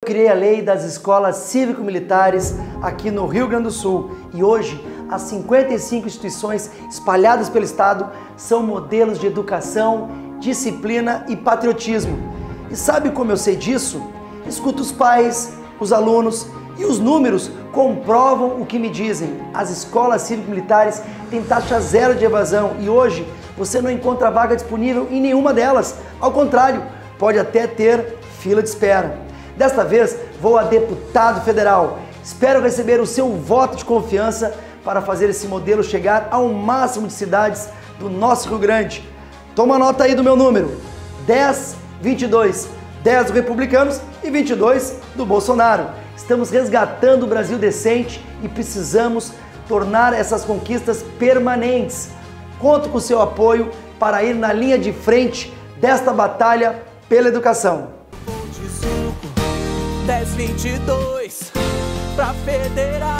Criei a lei das escolas cívico-militares aqui no Rio Grande do Sul e hoje as 55 instituições espalhadas pelo estado são modelos de educação, disciplina e patriotismo. E sabe como eu sei disso? Escuto os pais, os alunos e os números comprovam o que me dizem. As escolas cívico-militares têm taxa zero de evasão e hoje você não encontra vaga disponível em nenhuma delas. Ao contrário, pode até ter fila de espera. Desta vez, vou a deputado federal. Espero receber o seu voto de confiança para fazer esse modelo chegar ao máximo de cidades do nosso Rio Grande. Toma nota aí do meu número: 1022. 10 do Republicanos e 22 do Bolsonaro. Estamos resgatando o Brasil decente e precisamos tornar essas conquistas permanentes. Conto com o seu apoio para ir na linha de frente desta batalha pela educação. 1022 pra federal.